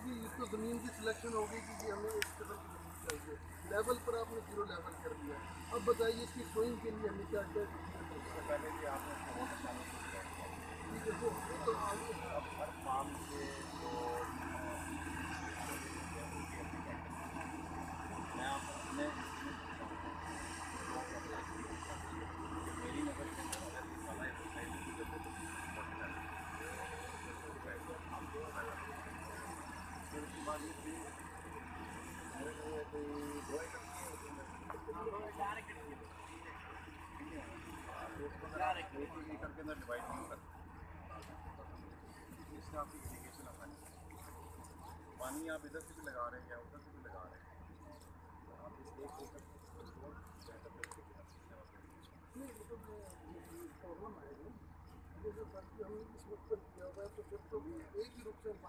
कि इसको ज़मीन की सिलेक्शन हो गई कि हमें इस किस्म की ज़मीन चाहिए, लेवल पर आपने 0 लेवल कर दिया। अब बताइए इसकी सोइंग के लिए हमें क्या क्या उससे पहले भी आपने ठीक है वो तो आगे अब हर फार्म के जो इंस्ट्रक्शन होते हैं उनकी अपनी प्रैक्टिस होती है। मैं आप अपने इसमें बताऊँ तो अपने एक्सपीरियंस का कि मेरी नज़र के अंदर अगर ये वाला एक्सरसाइज मुझे बहुत इम्पोर्टेंट लगा ठीक है आपको बताना चाहूँगा। फिर उसके बाद ये कि मेरे को कोई 2 एकड़ ज़मीन होती है मेरे को, ठीक है? तो उसको अगर आप 1-1 एकड़ के अंदर डिवाइड नहीं करते हैं, तो इससे आपकी इरिगेशन आसानी होती है। पानी आप इधर से भी लगा रहे हैं या उधर से भी लगा रहे हैं, तो आप इस 1 एकड़ को बेहतर तरीके से इस्तेमाल कर सकते हैं। नहीं मतलब प्रॉब्लम आएगी जैसे सर हमने इस वक्त पर किया हुआ है तो फिर तो एक ही रुख से